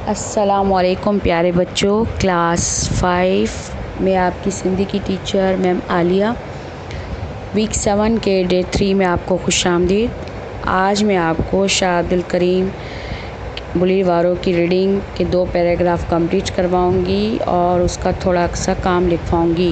السلام علیکم پیارے بچوں، کلاس 5 میں آپ کی سندھی کی ٹیچر میم عالیہ ویک 7 کے ڈے 3 میں آپ کو خوش آمدید۔ آج میں آپ کو شاہ عبدالکریم بلیڑ واروں کی ریڈنگ کے 2 پیراگراف کمپلیٹ کرواؤں گی اور اس کا تھوڑا سا کام لکھواؤں گی۔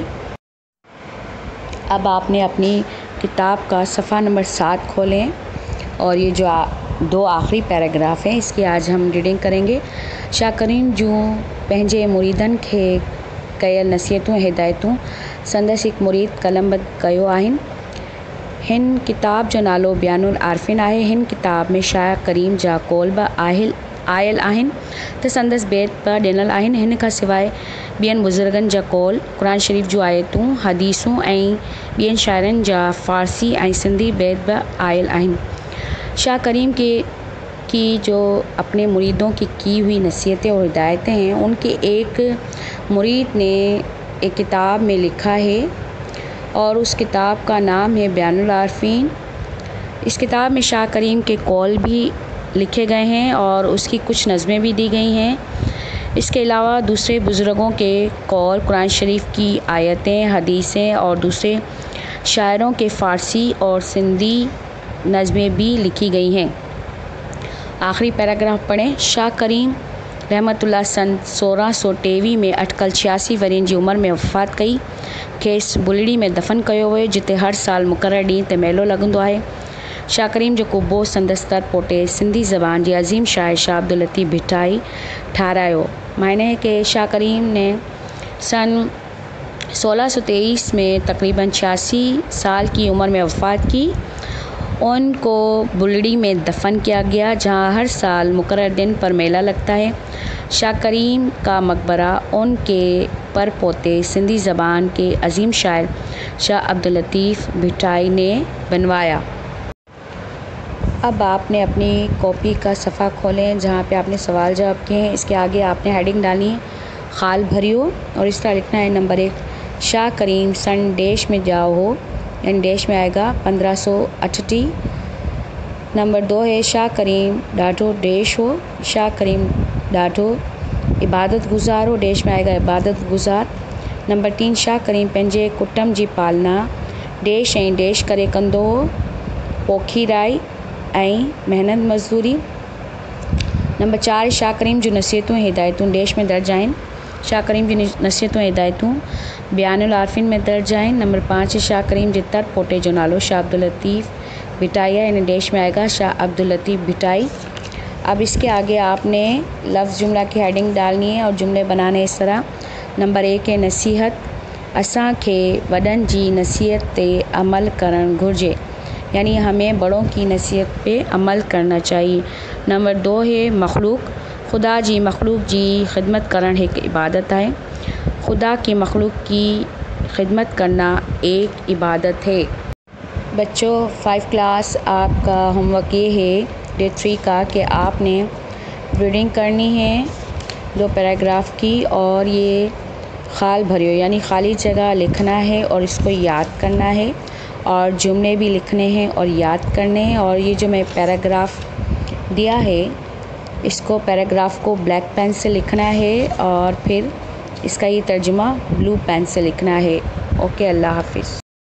اب آپ نے اپنی کتاب کا صفحہ نمبر 7 کھولیں اور یہ جو 2 آخری پیراگراف ہیں اس کی آج ہم ریڈنگ کریں گے۔ شاہ کریم جوں پنहिंजे मुरीदनि खे कयल नसीहतूं हिदायतूं संदसि हिकु मुरीद कलमबंद कयो आहिनि। हिन किताब जो नालो बयानुल आरिफ़ीन आहे। हिन किताब में शाह करीम जा कौल बि आयल आहिनि त संदसि बैत बि ॾिनल आहिनि। हिन खां सवाइ ॿियनि बुज़ुर्गनि जा कौल, क़ुरान शरीफ़ जूं आयतूं, हदीसूं ऐं ॿियनि शाइरनि जा फ़ारसी ऐं सिंधी बैत बि आयल आहिनि। शाह करीम की जो अपने मुरीदों की हुई नसीहतें और हिदायतें हैं, उनके एक मुरीद ने एक किताब में लिखा है और उस किताब का नाम है बयानुल आरिफ़ीन। इस किताब में शाह करीम के कौल भी लिखे गए हैं और उसकी कुछ नज़में भी दी गई हैं। इसके अलावा दूसरे बुज़ुर्गों के कौल, कुरान शरीफ की आयतें, हदीसें और दूसरे शायरों के फ़ारसी और सिंधी नज़में भी लिखी गई हैं। आखिरी पैराग्राफ पढ़ें। शाह करीम रहमतुल्लाह सन 1623 में अटकल 86 वरियनि जी उमिरि में वफ़ात कई। खेसि बुलड़ी में दफ़न कयो वियो, जिते हर साल मुक़ररु ॾींहं ते मेलो लॻंदो आहे। शाह करीम जो कुबो संदसि तर पोटे सिंधी ज़बान जे अज़ीम शाइर शाह अब्दुल लतीफ़ भिटाई ठारायो। मायने है कि शाह करीम ने सन 1623 में तकरीबन 86 साल की उम्र में वफ़ात की। उनको बुलड़ी में दफन किया गया, जहां हर साल मुकर्रर दिन पर मेला लगता है। शाह करीम का मकबरा उनके परपोते सिंधी ज़बान के अजीम शायर शाह अब्दुल लतीफ़ भिटाई ने बनवाया। अब आपने अपनी कॉपी का सफ़ा खोलें जहां पे आपने सवाल जवाब किए हैं। इसके आगे आपने हेडिंग डालनी है खाल भरियो और इस तरह लिखना है। नंबर 1, शाह करीम सन देश में जाओ हो, यानी देश में आएगा 1538। नंबर 2 है शाह करीम ॾाढो देश हो, शाह करीम ॾाढो इबादत गुज़ार हो, देश में आएगा इबादत गुज़ार। नंबर 3, शाह करीम पंहिंजे कुटुंब जी पालना देश ऐं देश करे कंदो हो, पोखीराई ऐं महिनत मज़दूरी। नंबर 4, शाह करीम जूं नसीहतूं हिदायतूं देश में दर्ज आहिनि। शाह करीम जी नसीहतूं हिदायतूं बयानुल आरिफ़ीन में दर्ज आहिनि। नंबर 5, शाह करीम जे तर पोटे जो नालो शाह अब्दुल लतीफ़ भिटाई है, इन देश में आएगा शाह अब्दुल लतीफ़ भिटाई। अब इसके आगे आपने लफ्ज़ जुमला की हेडिंग डालनी है और जुमले बनाने इस तरह। नंबर 1 है नसीहत, असां खे वॾनि जी नसीहत ते अमल करणु घुरिजे, यानी हमें बड़ों की नसीहत पे अमल करना चाहिए। नंबर 2 है मखलूक, खुदा जी मखलूक जी खिदमत करण एक इबादत है। खुदा की मखलूक की खिदमत करना एक इबादत है। बच्चों 5 क्लास आपका होमवर्क ये है डे 3 का कि आपने रीडिंग करनी है 2 पैराग्राफ की और ये खाल भरियो यानी खाली जगह लिखना है और इसको याद करना है और जुमले भी लिखने हैं और याद करने हैं। और ये जो मैं पैराग्राफ दिया है इसको पैराग्राफ को ब्लैक पेन से लिखना है और फिर इसका ये तर्जुमा ब्लू पेन से लिखना है। ओके, अल्लाह हाफिज़।